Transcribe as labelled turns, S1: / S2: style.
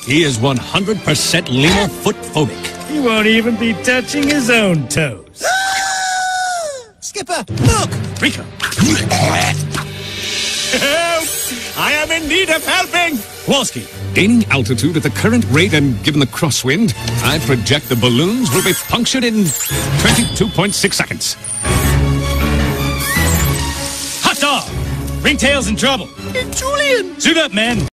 S1: He is 100% lemur foot phobic.
S2: He won't even be touching his own toes.
S3: Skipper, look!
S1: Rico. Help! I am in need of helping! Walski, gaining altitude at the current rate and given the crosswind, I project the balloons will be punctured in 22.6 seconds.
S2: Hot dog! Ringtail's in trouble.
S3: Julian!
S2: Suit up, men.